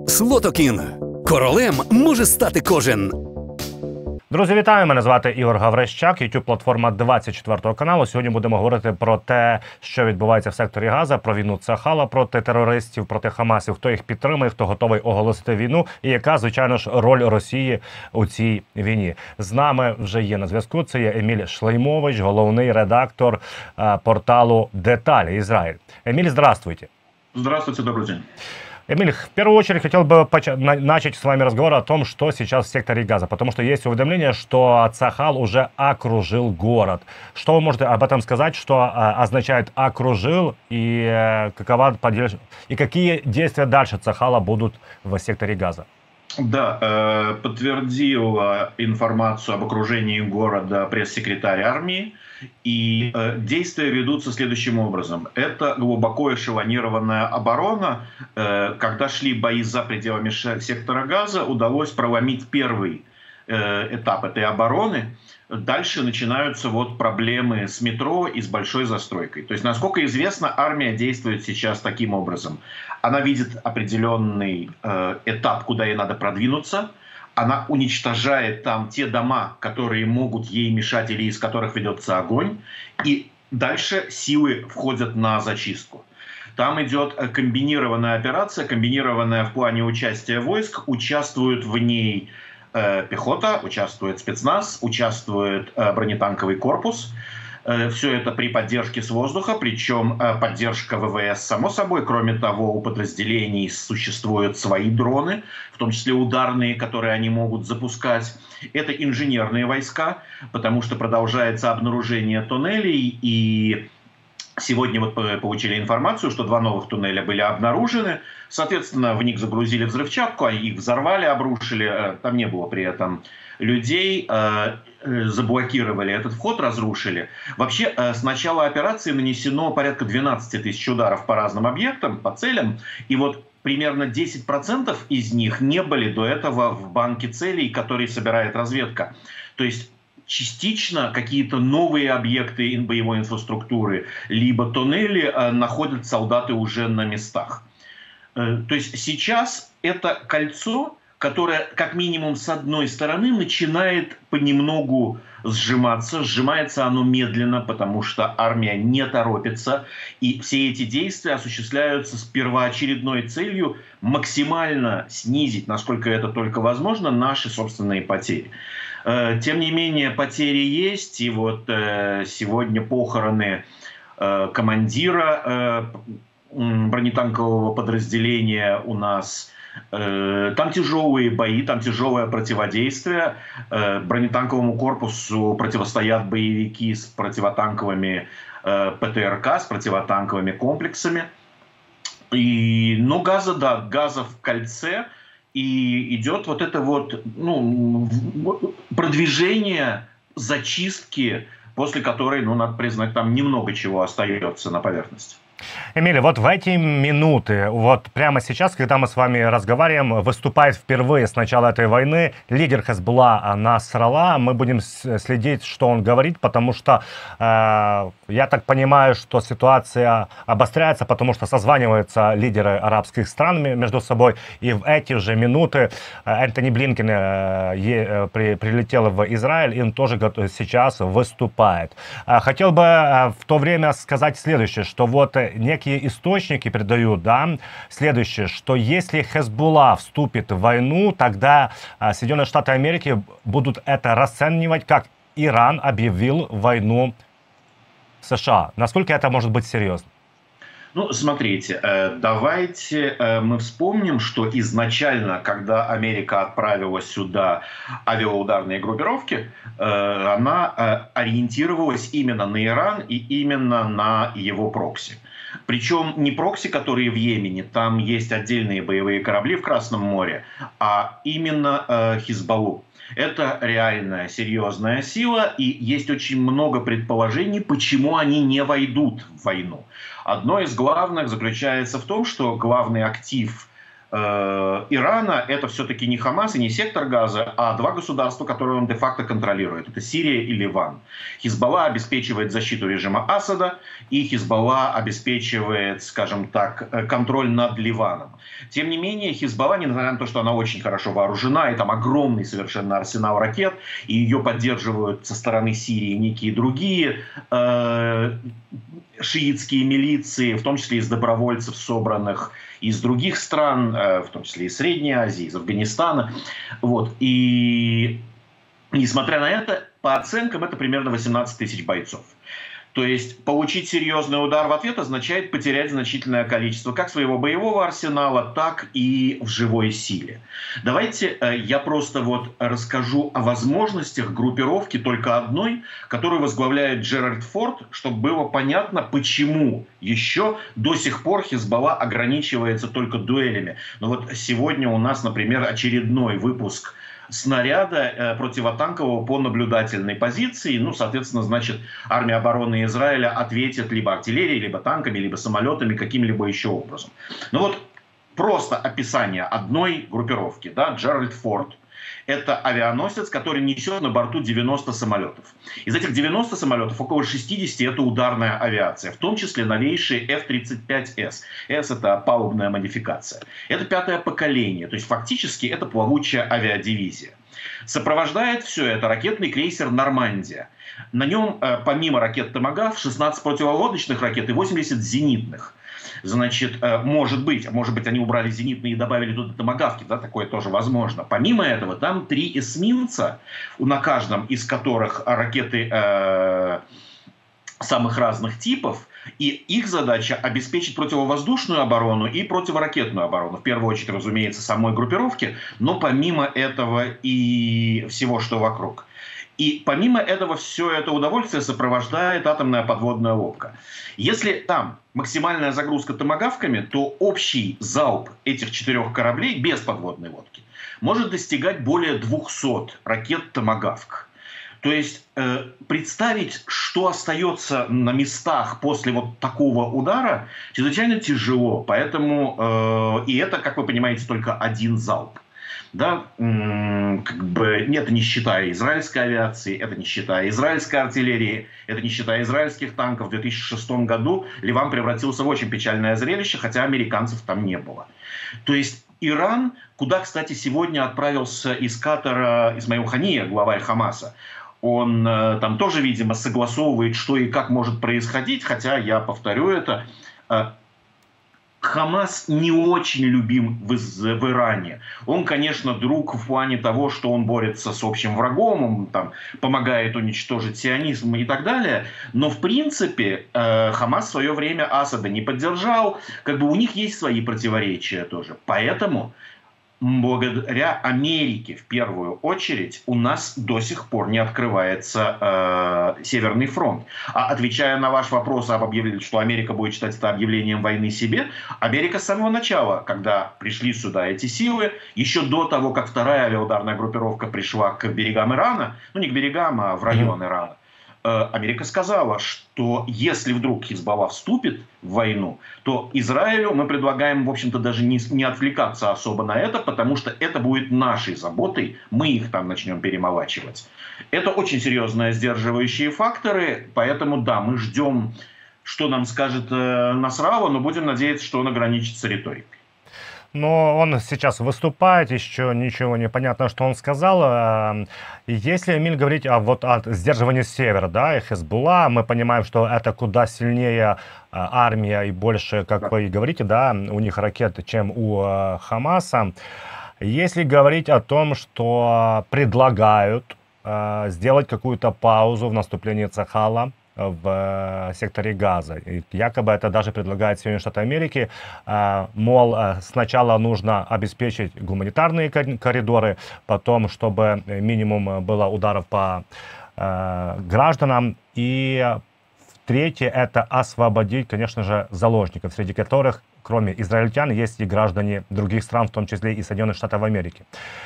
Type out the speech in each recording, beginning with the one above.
Слотокін. Королем може стати кожен. Друзі, вітаю! Мене звати Ігор Гаврищак, YouTube-платформа 24 каналу. Сьогодні будемо говорити про те, що відбувається в секторі Газа, про війну Цахала проти терористів, проти Хамасів, хто їх підтримує, хто готовий оголосити війну і яка, звичайно ж, роль Росії у цій війні. З нами вже є на зв'язку. Це є Еміль Шлеймович, головний редактор порталу «Деталі. Израиль». Эмиль, здравствуйте. Здравствуйте, добрый день. Эмиль, в первую очередь хотел бы начать с вами разговор о том, что сейчас в секторе Газа, потому что есть уведомление, что Цахал уже окружил город. Что вы можете об этом сказать, что означает «окружил» и какие действия дальше Цахала будут в секторе Газа? Да, подтвердила информацию об окружении города пресс-секретарь армии. И действия ведутся следующим образом. Это глубоко эшелонированная оборона. Когда шли бои за пределами сектора Газа, удалось проломить первый этап этой обороны. Дальше начинаются вот проблемы с метро и с большой застройкой. То есть, насколько известно, армия действует сейчас таким образом. Она видит определенный этап, куда ей надо продвинуться. Она уничтожает там те дома, которые могут ей мешать или из которых ведется огонь. И дальше силы входят на зачистку. Там идет комбинированная операция, комбинированная в плане участия войск. Участвуют в ней пехота, участвует спецназ, участвует бронетанковый корпус. Все это при поддержке с воздуха, причем поддержка ВВС, само собой. Кроме того, у подразделений существуют свои дроны, в том числе ударные, которые они могут запускать. Это инженерные войска, потому что продолжается обнаружение туннелей. И сегодня вот получили информацию, что 2 новых туннеля были обнаружены. Соответственно, в них загрузили взрывчатку, их взорвали, обрушили. Там не было при этом людей. Заблокировали этот вход, разрушили. Вообще, с начала операции нанесено порядка 12 тысяч ударов по разным объектам, по целям. И вот примерно 10% из них не были до этого в банке целей, которые собирает разведка. То есть частично какие-то новые объекты боевой инфраструктуры, либо туннели находят солдаты уже на местах. То есть сейчас это кольцо, которое как минимум с одной стороны начинает понемногу сжиматься. Сжимается оно медленно, потому что армия не торопится. И все эти действия осуществляются с первоочередной целью максимально снизить, насколько это только возможно, наши собственные потери. Тем не менее, потери есть. И вот сегодня похороны командира бронетанкового подразделения у нас. Там тяжелые бои, там тяжелое противодействие. Бронетанковому корпусу противостоят боевики с противотанковыми ПТРК, с противотанковыми комплексами. Но Газа в кольце, и идет вот это вот продвижение зачистки, после которой, надо признать, там немного чего остается на поверхности. Эмиль, вот в эти минуты, вот прямо сейчас, когда мы с вами разговариваем, выступает впервые с начала этой войны лидер Хезболла Насралла. Мы будем следить, что он говорит, потому что я так понимаю, что ситуация обостряется, потому что созваниваются лидеры арабских стран между собой. И в эти же минуты Энтони Блинкен прилетел в Израиль, и он тоже сейчас выступает. Хотел бы в то время сказать следующее, что вот некие источники передают, следующее, что если Хезболла вступит в войну, тогда Соединенные Штаты Америки будут это расценивать, как Иран объявил войну США. Насколько это может быть серьезно? Смотрите, давайте мы вспомним, что изначально, когда Америка отправила сюда авиаударные группировки, она ориентировалась именно на Иран и именно на его прокси. Причем не прокси, которые в Йемене, там есть отдельные боевые корабли в Красном море, а именно Хизбаллу. Это реальная, серьезная сила, и есть очень много предположений, почему они не войдут в войну. Одно из главных заключается в том, что главный актив Ирана это все-таки не Хамас и не сектор Газа, а два государства, которые он де-факто контролирует. Это Сирия и Ливан. Хизбалла обеспечивает защиту режима Асада, и Хизбалла обеспечивает, скажем так, контроль над Ливаном. Тем не менее, Хизбалла, несмотря на то, что она очень хорошо вооружена, и там огромный совершенно арсенал ракет, и ее поддерживают со стороны Сирии некие другие шиитские милиции, в том числе из добровольцев, собранных из других стран, в том числе из Средней Азии, из Афганистана. Вот. И несмотря на это, по оценкам, это примерно 18 тысяч бойцов. То есть получить серьезный удар в ответ означает потерять значительное количество как своего боевого арсенала, так и в живой силе. Давайте я просто вот расскажу о возможностях группировки только одной, которую возглавляет Джеральд Форд, чтобы было понятно, почему еще до сих пор Хизбалла ограничивается только дуэлями. Но вот сегодня у нас, например, очередной выпуск снаряда противотанкового по наблюдательной позиции. Ну, соответственно, значит, армия обороны Израиля ответит либо артиллерией, либо танками, либо самолетами, каким-либо еще образом. Ну вот просто описание одной группировки, да, Джеральд Форд. Это авианосец, который несет на борту 90 самолетов. Из этих 90 самолетов около 60 это ударная авиация, в том числе новейшие F-35S. S это палубная модификация. Это пятое поколение, то есть фактически это плавучая авиадивизия. Сопровождает все это ракетный крейсер «Нормандия». На нем помимо ракет «Томагавк» 16 противолодочных ракет и 80 зенитных. Значит, может быть, они убрали зенитные и добавили туда томагавки, да, такое тоже возможно. Помимо этого, там 3 эсминца, на каждом из которых ракеты самых разных типов, и их задача обеспечить противовоздушную оборону и противоракетную оборону. В первую очередь, разумеется, самой группировки, но помимо этого и всего, что вокруг. И помимо этого все это удовольствие сопровождает атомная подводная лодка. Если там максимальная загрузка томагавками, то общий залп этих 4 кораблей без подводной лодки может достигать более 200 ракет «Томагавк». То есть представить, что остается на местах после вот такого удара, чрезвычайно тяжело. Поэтому и это, как вы понимаете, только один залп. Да, как бы, это не считая израильской авиации, это не считая израильской артиллерии, это не считая израильских танков. В 2006 году Ливан превратился в очень печальное зрелище, хотя американцев там не было. То есть Иран, куда, кстати, сегодня отправился из Катара Исмаил Хания, главарь Хамаса, он там тоже, видимо, согласовывает, что и как может происходить, хотя, я повторю это, Хамас не очень любим в Иране. Он, конечно, друг в плане того, что он борется с общим врагом, он там помогает уничтожить сионизм и так далее. Но, в принципе, Хамас в свое время Асада не поддержал. Как бы у них есть свои противоречия тоже. Поэтому благодаря Америке в первую очередь у нас до сих пор не открывается Северный фронт. А отвечая на ваш вопрос об объявлении, что Америка будет считать это объявлением войны себе, Америка с самого начала, когда пришли сюда эти силы, еще до того, как вторая авиаударная группировка пришла к берегам Ирана, ну не к берегам, а в район Ирана, Америка сказала, что если вдруг Хизбалла вступит в войну, то Израилю мы предлагаем, в общем-то, даже не отвлекаться особо на это, потому что это будет нашей заботой, мы их там начнем перемолачивать. Это очень серьезные сдерживающие факторы, поэтому да, мы ждем, что нам скажет Насралла, но будем надеяться, что он ограничится риторикой. Но он сейчас выступает, еще ничего не понятно, что он сказал. Если, Эмиль, говорить о сдерживании севера, да, и Хезболла, мы понимаем, что это куда сильнее армия и больше, как вы и говорите, да, у них ракеты, чем у Хамаса. Если говорить о том, что предлагают сделать какую-то паузу в наступлении Цахала в секторе Газа. И якобы это даже предлагает Соединенные Штаты Америки. Мол, сначала нужно обеспечить гуманитарные коридоры, потом, чтобы минимум было ударов по гражданам. И третье, это освободить, конечно же, заложников, среди которых, кроме израильтян, есть и граждане других стран, в том числе и Соединенных Штатов Америки.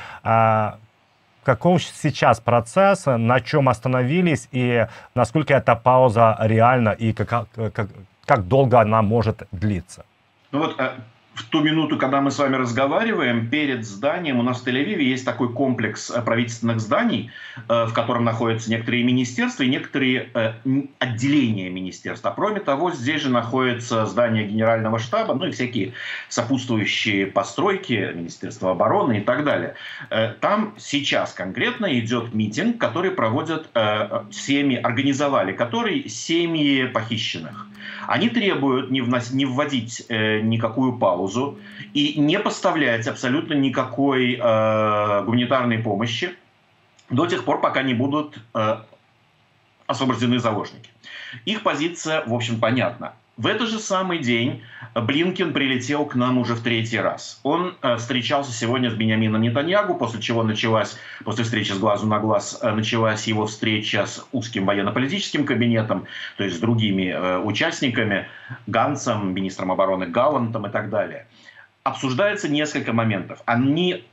Каков сейчас процесс, на чем остановились и насколько эта пауза реальна и как долго она может длиться? Ну вот в ту минуту, когда мы с вами разговариваем, перед зданием у нас в Тель-Авиве есть такой комплекс правительственных зданий, в котором находятся некоторые министерства и некоторые отделения министерств. А кроме того, здесь же находится здание Генерального штаба, ну и всякие сопутствующие постройки, Министерства обороны и так далее. Там сейчас конкретно идет митинг, который проводят семьи, организовали который семьи похищенных. Они требуют не вводить никакую паузу и не поставлять абсолютно никакой гуманитарной помощи до тех пор, пока не будут освобождены заложники. Их позиция, в общем, понятна. В этот же самый день Блинкен прилетел к нам уже в 3-й раз. Он встречался сегодня с Биньямином Нетаньяху, после чего после встречи с глазу на глаз, началась его встреча с узким военно-политическим кабинетом, то есть с другими участниками, Ганцем, министром обороны Галлантом и так далее. Обсуждается несколько моментов. Они,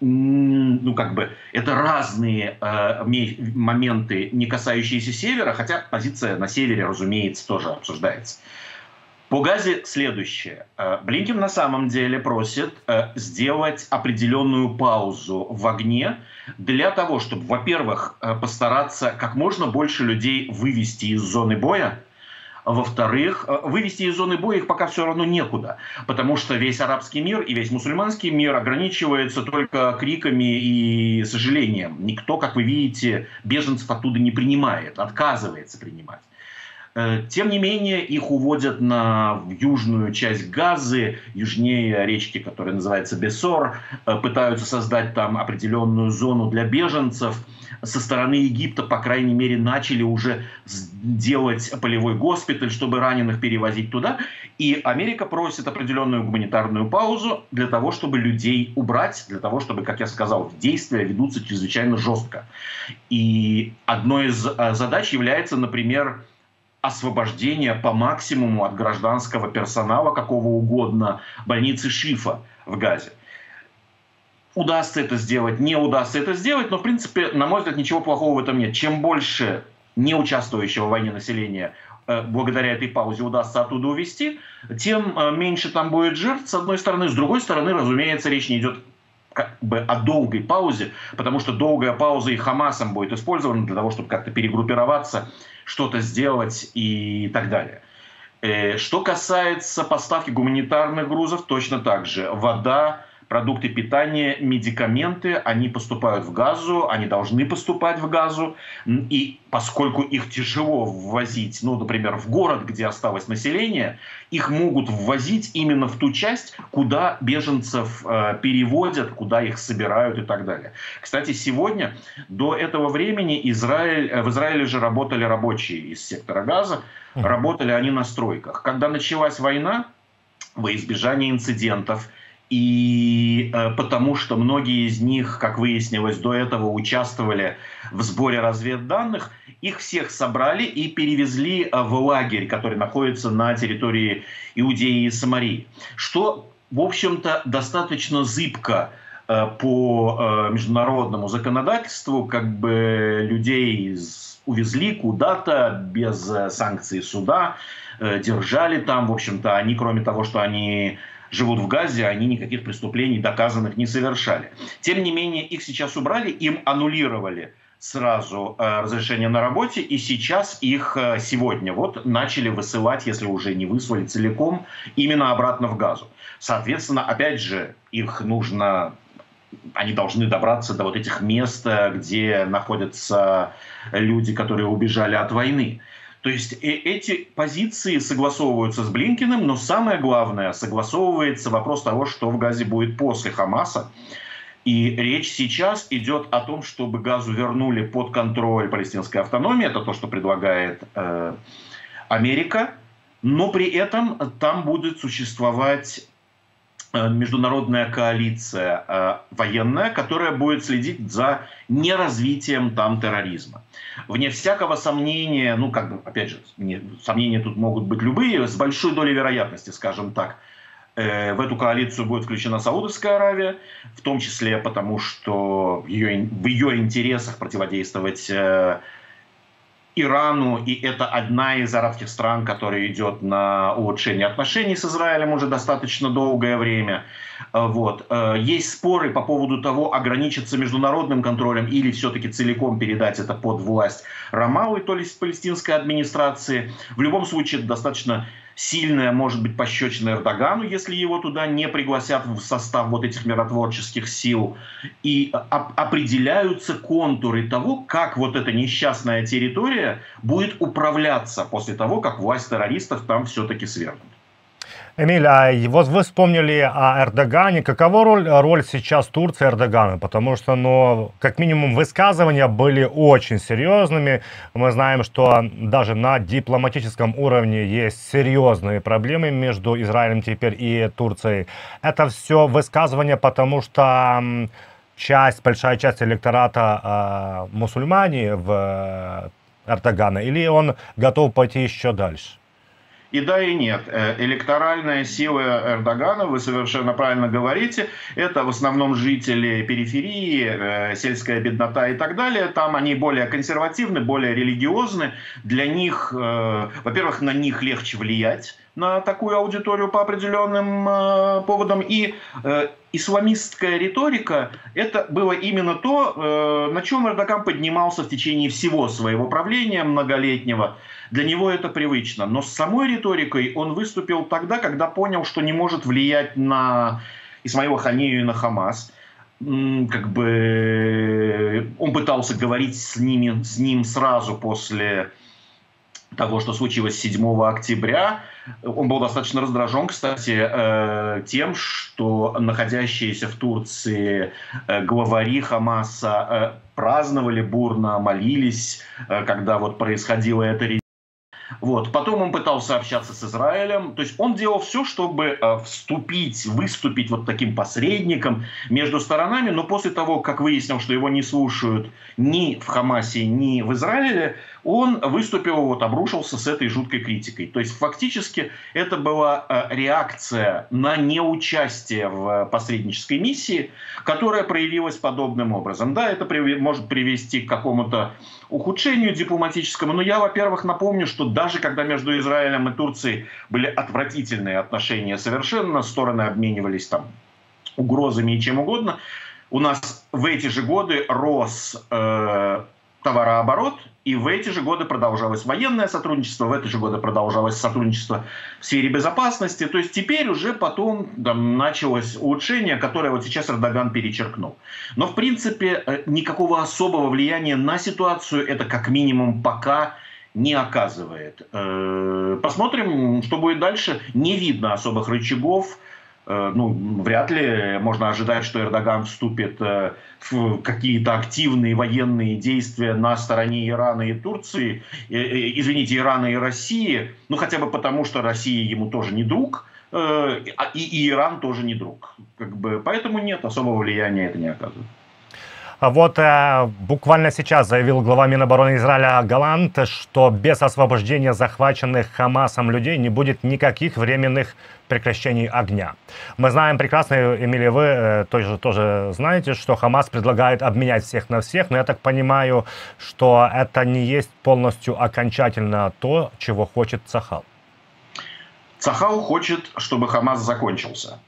это разные моменты, не касающиеся севера, хотя позиция на севере, разумеется, тоже обсуждается. По Газе следующее. Блинкен на самом деле просит сделать определенную паузу в огне для того, чтобы, во-первых, постараться как можно больше людей вывести из зоны боя. Во-вторых, вывести из зоны боя их пока все равно некуда, потому что весь арабский мир и весь мусульманский мир ограничивается только криками и сожалением. Никто, как вы видите, беженцев оттуда не принимает, отказывается принимать. Тем не менее, их уводят в южную часть Газы, южнее речки, которая называется Бессор, пытаются создать там определенную зону для беженцев. Со стороны Египта, по крайней мере, начали уже делать полевой госпиталь, чтобы раненых перевозить туда. И Америка просит определенную гуманитарную паузу для того, чтобы людей убрать, для того, чтобы, как я сказал, действия ведутся чрезвычайно жестко. И одной из задач является, например, освобождение по максимуму от гражданского персонала, какого угодно, больницы Шифа в Газе. Удастся это сделать, не удастся это сделать, но, в принципе, на мой взгляд, ничего плохого в этом нет. Чем больше не участвующего в войне населения благодаря этой паузе удастся оттуда увезти, тем меньше там будет жертв, с одной стороны. С другой стороны, разумеется, речь не идет о долгой паузе, потому что долгая пауза и Хамасом будет использована для того, чтобы как-то перегруппироваться, что-то сделать и так далее. Что касается поставки гуманитарных грузов, точно так же. Вода, продукты питания, медикаменты, они поступают в Газу, они должны поступать в Газу. И поскольку их тяжело ввозить, например, в город, где осталось население, их могут ввозить именно в ту часть, куда беженцев переводят, куда их собирают и так далее. Кстати, сегодня, до этого времени, в Израиле же работали рабочие из сектора Газа, работали они на стройках. Когда началась война, во избежание инцидентов, и потому что многие из них, как выяснилось, до этого участвовали в сборе разведданных, их всех собрали и перевезли в лагерь, который находится на территории Иудеи и Самарии. Что, в общем-то, достаточно зыбко по международному законодательству, людей увезли куда-то без санкций суда, держали там, в общем-то, они, кроме того, что они живут в Газе, они никаких преступлений доказанных не совершали. Тем не менее, их сейчас убрали, им аннулировали сразу разрешение на работе, и сейчас их сегодня начали высылать, если уже не выслали целиком, именно обратно в Газу. Соответственно, опять же, они должны добраться до этих мест, где находятся люди, которые убежали от войны. То есть эти позиции согласовываются с Блинкеном, но самое главное, согласовывается вопрос того, что в Газе будет после Хамаса. И речь сейчас идет о том, чтобы Газу вернули под контроль палестинской автономии. Это то, что предлагает Америка. Но при этом там будет существовать международная коалиция военная, которая будет следить за неразвитием там терроризма. Вне всякого сомнения, опять же, сомнения тут могут быть любые, с большой долей вероятности, скажем так, в эту коалицию будет включена Саудовская Аравия, в том числе потому, что в ее интересах противодействовать Ирану, и это одна из арабских стран, которая идет на улучшение отношений с Израилем уже достаточно долгое время. Вот. Есть споры по поводу того, ограничиться международным контролем или все-таки целиком передать это под власть Рамаллы, то есть палестинской администрации. В любом случае, это достаточно сильная, может быть, пощечина Эрдогану, если его туда не пригласят в состав вот этих миротворческих сил. И определяются контуры того, как вот эта несчастная территория будет управляться после того, как власть террористов там все-таки свергнут. Эмиль, а вот вы вспомнили о Эрдогане. Какова роль сейчас Турции Эрдогана? Потому что, ну, как минимум, высказывания были очень серьезными. Мы знаем, что даже на дипломатическом уровне есть серьезные проблемы между Израилем теперь и Турцией. Это все высказывания, потому что большая часть электората мусульмане в Эрдогана, или он готов пойти еще дальше? И да, и нет. Электоральная сила Эрдогана, вы совершенно правильно говорите, это в основном жители периферии, сельская беднота и так далее. Там они более консервативны, более религиозны. Для них, во-первых, на них легче влиять, на такую аудиторию по определенным поводам. И исламистская риторика – это было именно то, на чем Эрдоган поднимался в течение всего своего правления многолетнего. Для него это привычно. Но с самой риторикой он выступил тогда, когда понял, что не может влиять на Исмаила Ханию и на Хамас. Как бы он пытался говорить с ним сразу после того, что случилось 7 октября. Он был достаточно раздражен, кстати, тем, что находящиеся в Турции главари Хамаса праздновали бурно, молились, когда вот происходило это. Вот. Потом он пытался общаться с Израилем. То есть он делал все, чтобы выступить вот таким посредником между сторонами. Но после того, как выяснил, что его не слушают ни в Хамасе, ни в Израиле, он выступил, обрушился с этой жуткой критикой. То есть фактически это была реакция на неучастие в посреднической миссии, которая проявилась подобным образом. Да, это может привести к какому-то ухудшению дипломатическому. Но я, во-первых, напомню, что даже когда между Израилем и Турцией были отвратительные отношения совершенно, стороны обменивались там угрозами и чем угодно, у нас в эти же годы рос товарооборот, и в эти же годы продолжалось военное сотрудничество, в эти же годы продолжалось сотрудничество в сфере безопасности. То есть теперь уже потом началось улучшение, которое вот сейчас Эрдоган перечеркнул. Но в принципе никакого особого влияния на ситуацию это как минимум пока не оказывает. Посмотрим, что будет дальше. Не видно особых рычагов. Вряд ли можно ожидать, что Эрдоган вступит в какие-то активные военные действия на стороне Ирана и Турции, Ирана и России, хотя бы потому, что Россия ему тоже не друг, и Иран тоже не друг. Поэтому нет, особого влияния это не оказывает. Вот буквально сейчас заявил глава Минобороны Израиля Галант, что без освобождения захваченных Хамасом людей не будет никаких временных прекращений огня. Мы знаем прекрасно, Эмилия, вы тоже знаете, что Хамас предлагает обменять всех на всех, но я так понимаю, что это не есть полностью окончательно то, чего хочет Цахал. Цахал хочет, чтобы Хамас закончился.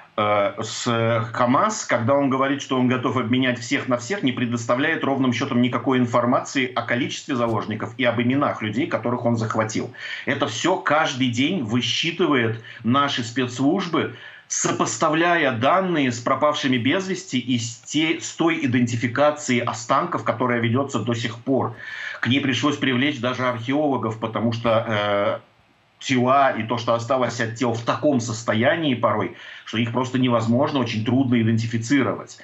Хамас, когда он говорит, что он готов обменять всех на всех, не предоставляет ровным счетом никакой информации о количестве заложников и об именах людей, которых он захватил. Это все каждый день высчитывает наши спецслужбы, сопоставляя данные с пропавшими без вести и с той идентификацией останков, которая ведется до сих пор. К ней пришлось привлечь даже археологов, потому что тела и то, что осталось от тел в таком состоянии порой, что их просто невозможно, очень трудно идентифицировать.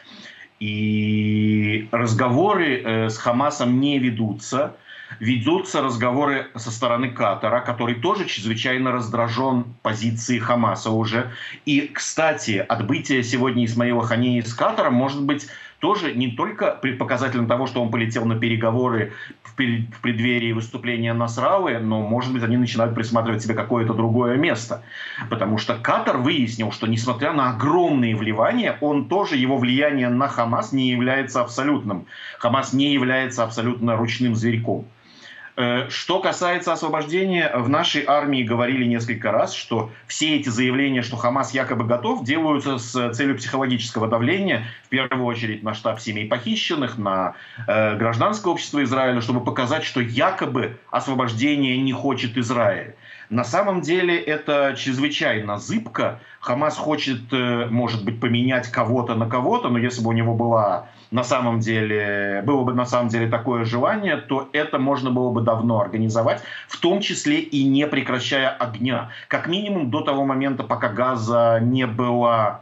И разговоры с Хамасом не ведутся. Ведутся разговоры со стороны Катара, который тоже чрезвычайно раздражен позицией Хамаса уже. И, кстати, отбытие сегодня Исмаила Хании с Катаром может быть тоже не только показателем того, что он полетел на переговоры в преддверии выступления Насраллы, но, может быть, они начинают присматривать себе какое-то другое место. Потому что Катар выяснил, что, несмотря на огромные вливания, его влияние на Хамас не является абсолютным. Хамас не является абсолютно ручным зверьком. Что касается освобождения, в нашей армии говорили несколько раз, что все эти заявления, что Хамас якобы готов, делаются с целью психологического давления, в первую очередь на штаб семей похищенных, на гражданское общество Израиля, чтобы показать, что якобы освобождения не хочет Израиль. На самом деле это чрезвычайно зыбко. Хамас хочет, может быть, поменять кого-то на кого-то, но если бы у него было бы на самом деле такое желание, то это можно было бы давно организовать, в том числе и не прекращая огня. Как минимум до того момента, пока Газа не была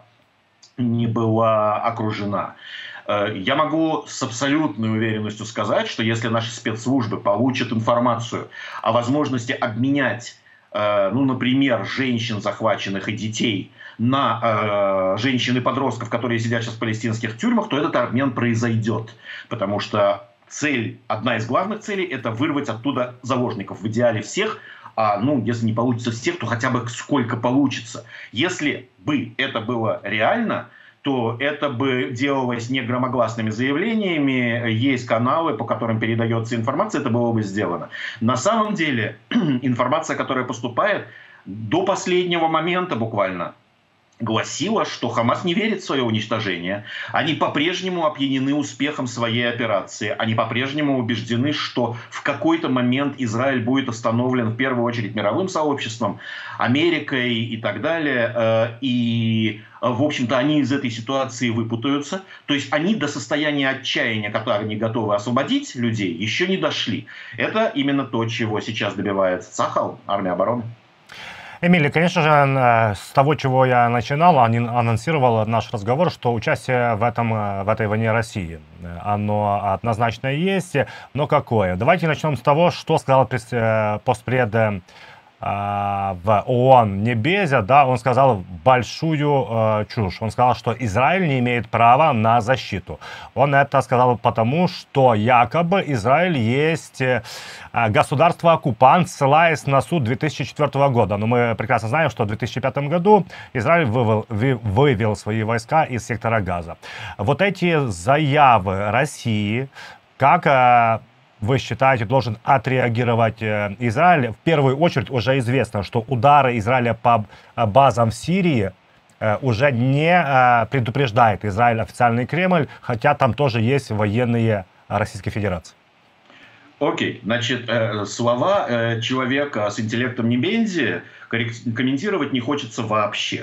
окружена. Я могу с абсолютной уверенностью сказать, что если наши спецслужбы получат информацию о возможности обменять, например, женщин захваченных и детей на женщин и подростков, которые сидят сейчас в палестинских тюрьмах, то этот обмен произойдет. Потому что одна из главных целей – это вырвать оттуда заложников. В идеале всех, если не получится всех, то хотя бы сколько получится. Если бы это было реально, то это бы делалось не громогласными заявлениями, есть каналы, по которым передается информация, это было бы сделано. На самом деле информация, которая поступает, до последнего момента буквально гласила, что Хамас не верит в свое уничтожение. Они по-прежнему опьянены успехом своей операции. Они по-прежнему убеждены, что в какой-то момент Израиль будет остановлен в первую очередь мировым сообществом, Америкой и так далее. И, в общем-то, они из этой ситуации выпутаются. То есть они до состояния отчаяния, которое они готовы освободить людей, еще не дошли. Это именно то, чего сейчас добивается Цахал, армия обороны. Эмилий, конечно же, с того, чего я начинал, анонсировал наш разговор, что участие в этой войне России, оно однозначно есть, но какое? Давайте начнем с того, что сказал постпред в ООН Небезя, да, он сказал большую чушь. Он сказал, что Израиль не имеет права на защиту. Он это сказал потому, что якобы Израиль есть государство-оккупант, ссылаясь на суд 2004 года. Но мы прекрасно знаем, что в 2005 году Израиль вывел свои войска из сектора Газа. Вот эти заявы России, как вы считаете, должен отреагировать Израиль? В первую очередь уже известно, что удары Израиля по базам в Сирии уже не предупреждает Израиль официальный Кремль, хотя там тоже есть военные Российской Федерации. Окей, значит, слова человека с интеллектом Небензи комментировать не хочется вообще.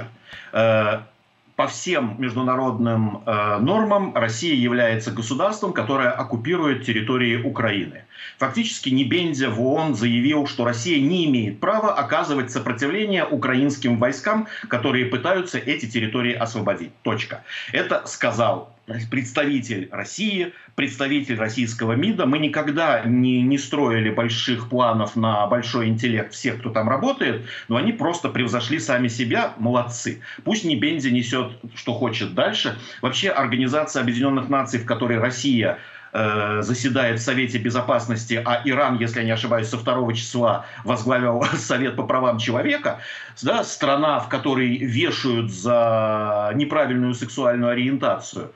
По всем международным нормам Россия является государством, которое оккупирует территории Украины. Фактически Небензя в ООН заявил, что Россия не имеет права оказывать сопротивление украинским войскам, которые пытаются эти территории освободить. Точка. Это сказал представитель России, представитель российского МИДа. Мы никогда не строили больших планов на большой интеллект всех, кто там работает, но они просто превзошли сами себя. Молодцы. Пусть Небензя несет, что хочет дальше. Вообще Организация Объединенных Наций, в которой Россия заседает в Совете Безопасности, а Иран, если я не ошибаюсь, со 2 числа возглавил Совет по правам человека, да, страна, в которой вешают за неправильную сексуальную ориентацию.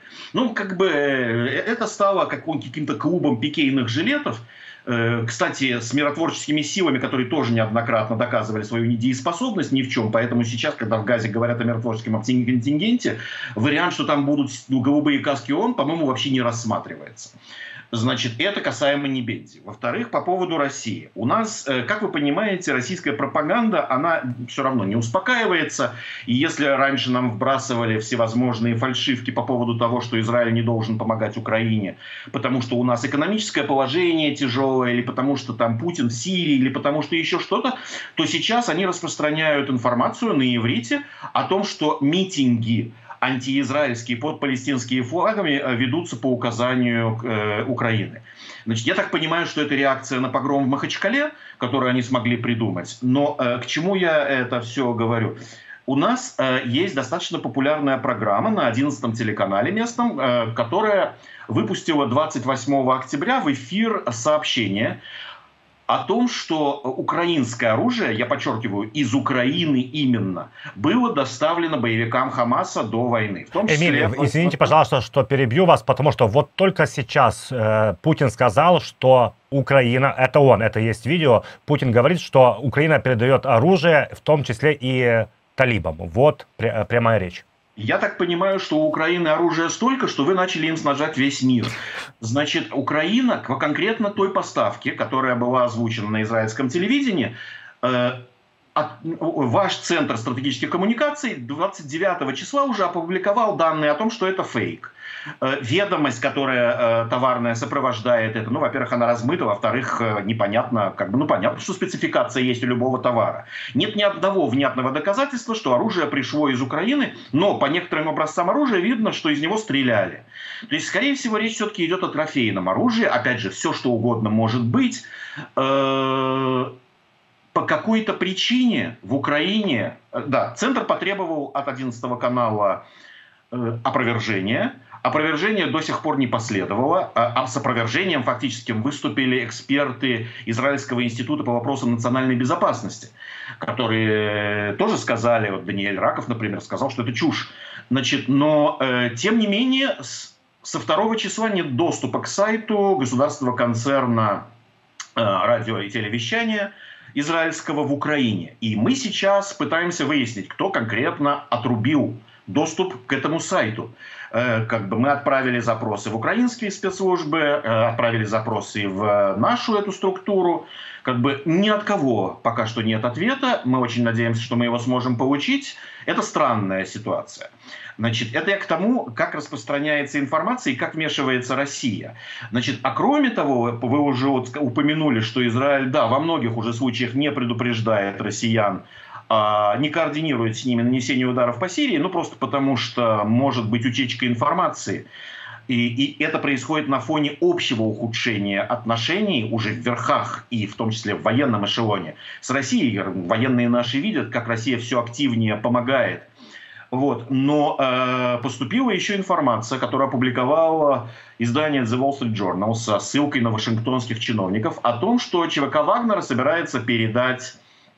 Это стало каким-то клубом пикейных жилетов. Кстати, с миротворческими силами, которые тоже неоднократно доказывали свою недееспособность ни в чем. Поэтому сейчас, когда в Газе говорят о миротворческом контингенте, вариант, что там будут голубые каски ООН, по-моему, вообще не рассматривается. Значит, это касаемо Небензи. Во-вторых, по поводу России. У нас, как вы понимаете, российская пропаганда, она все равно не успокаивается. И если раньше нам вбрасывали всевозможные фальшивки по поводу того, что Израиль не должен помогать Украине, потому что у нас экономическое положение тяжелое, или потому что там Путин в Сирии, или потому что еще что-то, то сейчас они распространяют информацию на иврите о том, что митинги антиизраильские под палестинскими флагами ведутся по указанию Украины. Значит, я так понимаю, что это реакция на погром в Махачкале, которую они смогли придумать. Но к чему я это все говорю? У нас есть достаточно популярная программа на 11-м телеканале местном, которая выпустила 28 октября в эфир сообщение о том, что украинское оружие, я подчеркиваю, из Украины именно, было доставлено боевикам Хамаса до войны. В том числе... Эмиль, извините, пожалуйста, что перебью вас, потому что вот только сейчас Путин сказал, что Украина, это он, это есть видео, Путин говорит, что Украина передает оружие, в том числе и талибам. Вот прямая речь. Я так понимаю, что у Украины оружия столько, что вы начали им снабжать весь мир. Значит, Украина, конкретно той поставки, которая была озвучена на израильском телевидении, ваш Центр стратегических коммуникаций 29 числа уже опубликовал данные о том, что это фейк. Ведомость, которая товарная сопровождает это, ну, во-первых, она размыта, во-вторых, непонятно, понятно, что спецификация есть у любого товара. Нет ни одного внятного доказательства, что оружие пришло из Украины, но по некоторым образцам оружия видно, что из него стреляли. То есть, скорее всего, речь все-таки идет о трофейном оружии. Опять же, все, что угодно может быть. По какой-то причине в Украине, да, Центр потребовал от 11 канала опровержения. Опровержение до сих пор не последовало. А с опровержением фактически выступили эксперты Израильского института по вопросам национальной безопасности, которые тоже сказали, вот Даниэль Раков, например, сказал, что это чушь. Значит, но тем не менее со 2 числа нет доступа к сайту государственного концерна радио и телевещания израильского в Украине. И мы сейчас пытаемся выяснить, кто конкретно отрубил доступ к этому сайту. Мы отправили запросы в украинские спецслужбы, отправили запросы в нашу эту структуру. Ни от кого пока что нет ответа. Мы очень надеемся, что мы его сможем получить. Это странная ситуация. Значит, это я к тому, как распространяется информация и как вмешивается Россия. Значит, а кроме того, вы уже упомянули, что Израиль, да, во многих уже случаях не предупреждает россиян, не координирует с ними нанесение ударов по Сирии, просто потому что может быть утечка информации. И это происходит на фоне общего ухудшения отношений уже в верхах и в том числе в военном эшелоне с Россией. Военные наши видят, как Россия все активнее помогает. Но поступила еще информация, которую опубликовало издание The Wall Street Journal со ссылкой на вашингтонских чиновников о том, что ЧВК Вагнера собирается передать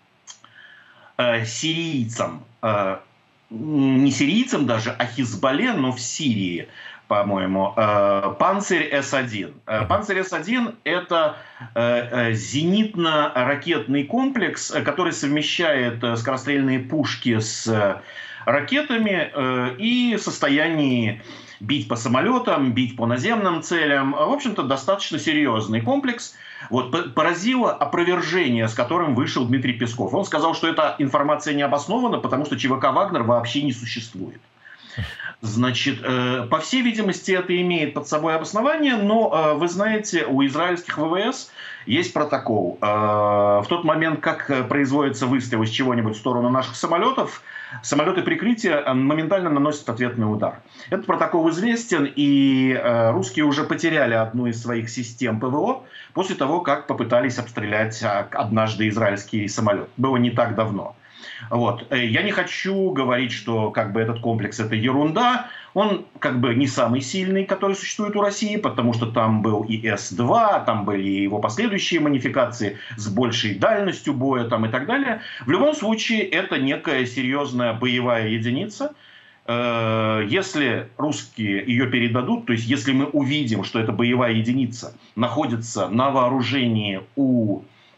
сирийцам, не сирийцам даже, а Хизбалле, но в Сирии, по-моему, «Панцирь С-1». «Панцирь С-1» — это зенитно-ракетный комплекс, который совмещает скорострельные пушки с ракетами и в состоянии бить по самолетам, бить по наземным целям. В общем-то, достаточно серьезный комплекс. Поразило опровержение, с которым вышел Дмитрий Песков. Он сказал, что эта информация не обоснована, потому что ЧВК «Вагнер» вообще не существует. Значит, по всей видимости, это имеет под собой обоснование, но, вы знаете, у израильских ВВС есть протокол. В тот момент, как производится выстрел из чего-нибудь в сторону наших самолетов, самолеты прикрытия моментально наносят ответный удар. Этот протокол известен, и русские уже потеряли одну из своих систем ПВО после того, как попытались обстрелять однажды израильский самолет. Было не так давно. Я не хочу говорить, что этот комплекс — это ерунда. Он не самый сильный, который существует у России, потому что там был и С-2, там были и его последующие модификации с большей дальностью боя и так далее. В любом случае, это некая серьезная боевая единица. Если русские ее передадут, то есть если мы увидим, что эта боевая единица находится на вооружении у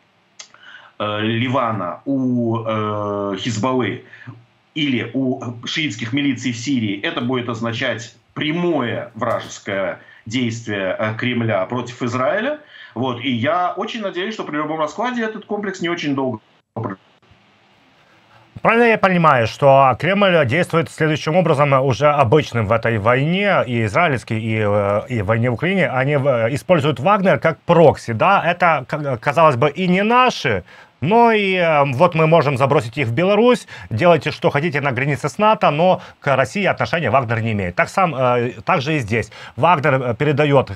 Ливана, у Хизбаллы или у шиитских милиций в Сирии, это будет означать прямое вражеское действие Кремля против Израиля. И я очень надеюсь, что при любом раскладе этот комплекс не очень долго. Правильно я понимаю, что Кремль действует следующим образом, уже обычным в этой войне, и израильской, и в войне в Украине, они используют Вагнер как прокси, да? Это, казалось бы, и не наши, но и мы можем забросить их в Беларусь, делайте, что хотите на границе с НАТО, но к России отношения Вагнер не имеет. Так же и здесь. Вагнер передает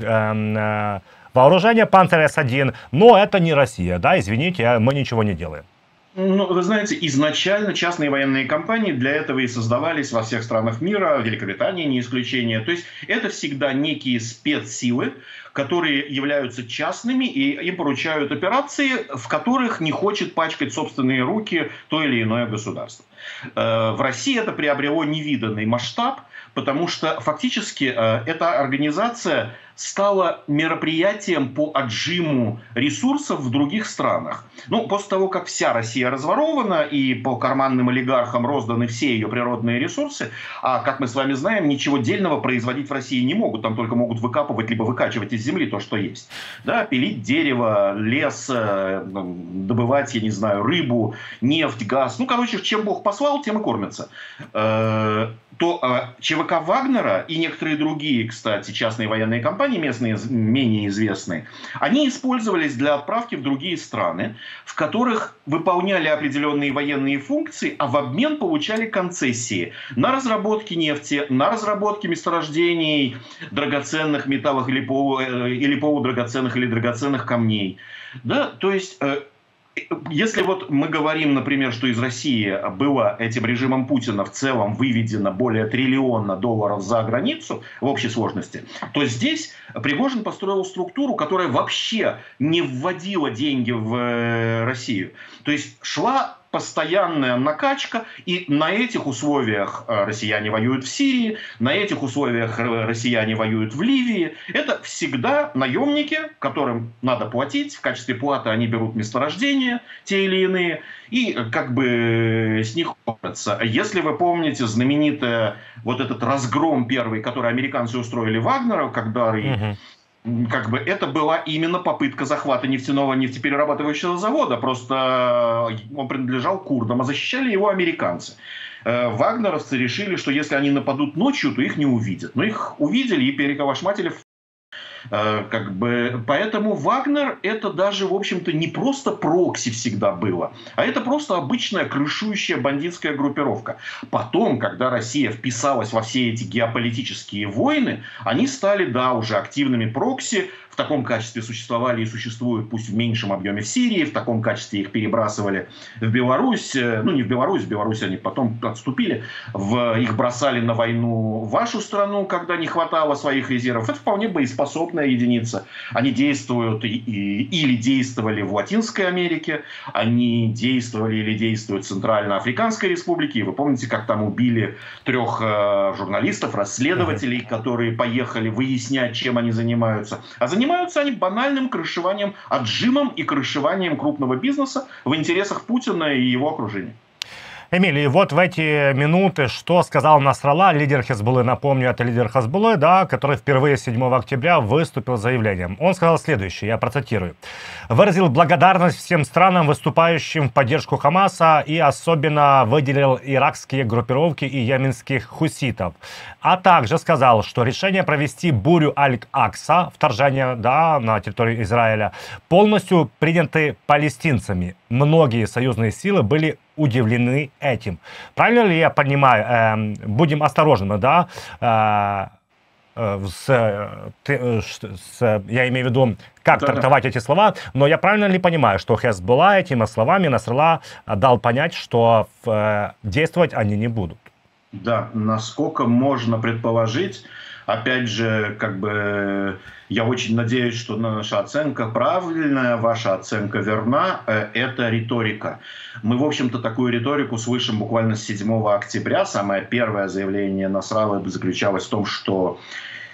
вооружение «Панцирь С-1», но это не Россия, да, извините, мы ничего не делаем. Ну, вы знаете, изначально частные военные компании для этого и создавались во всех странах мира, Великобритания не исключение. То есть это всегда некие спецсилы, которые являются частными, и им поручают операции, в которых не хочет пачкать собственные руки то или иное государство. В России это приобрело невиданный масштаб, потому что фактически эта организация стала мероприятием по отжиму ресурсов в других странах. Ну, после того, как вся Россия разворована и по карманным олигархам розданы все ее природные ресурсы, а, как мы с вами знаем, ничего дельного производить в России не могут, там только могут выкапывать либо выкачивать из земли то, что есть. Да, пилить дерево, лес, добывать, я не знаю, рыбу, нефть, газ. Ну, короче, чем Бог послал, тем и кормятся. То ЧВК Вагнера и некоторые другие, кстати, частные военные компании, местные, менее известные, они использовались для отправки в другие страны, в которых выполняли определенные военные функции, а в обмен получали концессии на разработки нефти, на разработки месторождений драгоценных металлов или полудрагоценных или драгоценных камней. Да? То есть... Если вот мы говорим, например, что из России было этим режимом Путина в целом выведено более $1 триллиона за границу в общей сложности, то здесь Пригожин построил структуру, которая вообще не вводила деньги в Россию. То есть шла постоянная накачка, и на этих условиях россияне воюют в Сирии, на этих условиях россияне воюют в Ливии. Это всегда наемники, которым надо платить, в качестве платы они берут месторождения, те или иные, и как бы с них кормятся. Если вы помните знаменитый вот этот разгром первый, который американцы устроили Вагнеру, когда как бы это была именно попытка захвата нефтяного нефтеперерабатывающего завода. Просто он принадлежал курдам, а защищали его американцы. Вагнеровцы решили, что если они нападут ночью, то их не увидят. Но их увидели и переколошматили. Как бы, поэтому Вагнер это даже, в общем-то, не просто прокси всегда было, а это просто обычная крышующая бандитская группировка. Потом, когда Россия вписалась во все эти геополитические войны, они стали, да, уже активными прокси. В таком качестве существовали и существуют, пусть в меньшем объеме в Сирии, в таком качестве их перебрасывали в Беларусь, ну не в Беларусь они потом отступили, их бросали на войну в вашу страну, когда не хватало своих резервов. Это вполне боеспособная единица. Они действуют или действовали в Латинской Америке, они действовали или действуют в Центральноафриканской Республике. И вы помните, как там убили 3 журналистов, расследователей, которые поехали выяснять, чем они занимаются. А занимаются они банальным крышеванием, отжимом и крышеванием крупного бизнеса в интересах Путина и его окружения. Эмиль, и вот в эти минуты, что сказал Насралла, лидер Хезболлы, напомню, это лидер Хезболлы, да, который впервые 7 октября выступил с заявлением. Он сказал следующее, я процитирую. Выразил благодарность всем странам, выступающим в поддержку Хамаса, и особенно выделил иракские группировки и йеменских хуситов. А также сказал, что решение провести бурю Аль-Акса, вторжение, да, на территорию Израиля, полностью приняты палестинцами. Многие союзные силы были удивлены этим. Правильно ли я понимаю? Будем осторожны, да? Я имею в виду, как трактовать эти слова, но я правильно ли понимаю, что Хезболла этими словами Насралла дал понять, что действовать они не будут? Да, насколько можно предположить, опять же, как бы я очень надеюсь, что наша оценка правильная, ваша оценка верна. Это риторика. Мы, в общем-то, такую риторику слышим буквально с 7 октября. Самое первое заявление Насраллы заключалось в том, что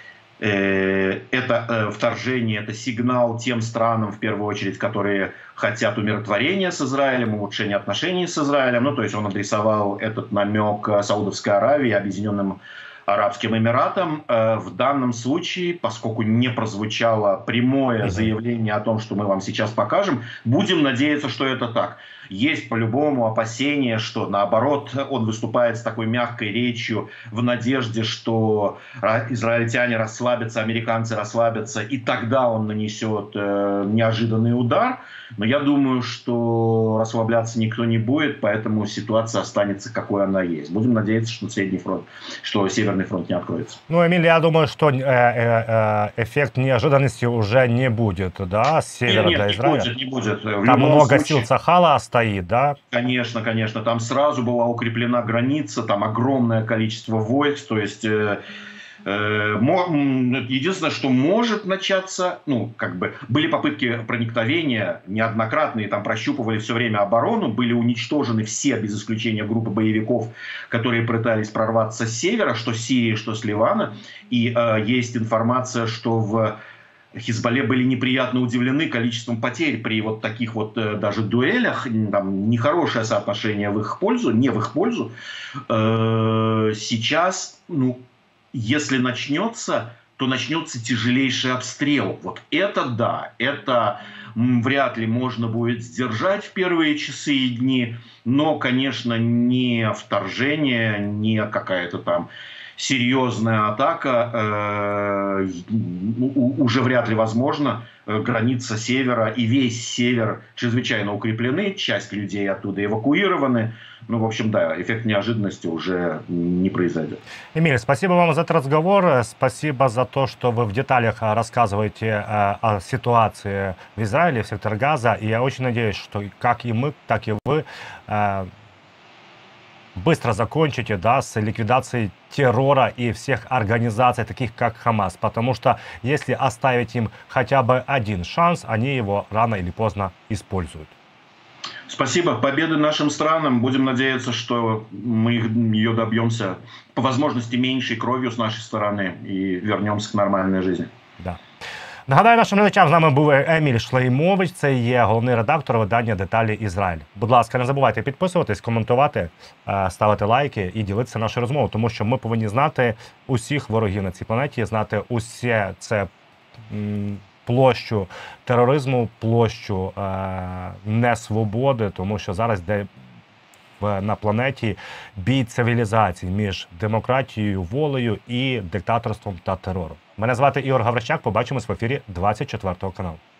это вторжение, это сигнал тем странам, в первую очередь, которые хотят умиротворения с Израилем, улучшения отношений с Израилем. Ну, то есть он адресовал этот намек Саудовской Аравии, Объединенным Арабским Эмиратам. В данном случае, поскольку не прозвучало прямое заявление о том, что мы вам сейчас покажем, будем надеяться, что это так. Есть по-любому опасение, что наоборот он выступает с такой мягкой речью в надежде, что израильтяне расслабятся, американцы расслабятся, и тогда он нанесет неожиданный удар. Но я думаю, что расслабляться никто не будет, поэтому ситуация останется какой она есть. Будем надеяться, что Средний фронт, что Северный Северный фронт не откроется. Ну, Эмиль, я думаю, что эффект неожиданности уже не будет, да, с севера для Израиля? Не будет. Там много сил Цахала стоит, да? Конечно, конечно. Там сразу была укреплена граница, там огромное количество войск, то есть... Единственное, что может начаться, были попытки проникновения неоднократные, там прощупывали все время оборону, были уничтожены все, без исключения, группы боевиков, которые пытались прорваться с севера, что с Сирии, что с Ливана. И есть информация, что в Хизбалле были неприятно удивлены количеством потерь при вот таких вот даже дуэлях. Там нехорошее соотношение в их пользу, не в их пользу. Сейчас, если начнется, то начнется тяжелейший обстрел. Вот это да, это вряд ли можно будет сдержать в первые часы и дни, но, конечно, не вторжение, не какая-то там серьезная атака уже вряд ли возможно. Граница севера и весь север чрезвычайно укреплены, часть людей оттуда эвакуированы. В общем, да, эффект неожиданности уже не произойдет. Эмиль, спасибо вам за этот разговор. Спасибо за то, что вы в деталях рассказываете о ситуации в Израиле, в секторе Газа. И я очень надеюсь, что как и мы, так и вы быстро закончите, да, с ликвидацией террора и всех организаций, таких как Хамас. Потому что если оставить им хотя бы один шанс, они его рано или поздно используют. Спасибо. Победы нашим странам. Будем надеяться, что мы ее добьемся по возможности меньшей кровью с нашей стороны и вернемся к нормальной жизни. Да. Нагадаю нашим глядачам, з нами був Еміль Шлеймович, це є головний редактор видання «Деталі Ізраїль». Будь ласка, не забувайте підписуватись, коментувати, ставити лайки і ділитися нашою розмовою, тому що ми повинні знати усіх ворогів на цій планеті, знати усе це площу тероризму, площу несвободи, тому що зараз йде на планеті бій цивілізацій між демократією, волею і диктаторством та терором. Мене звати Ігор Гаврищак, побачимось в ефірі 24 каналу.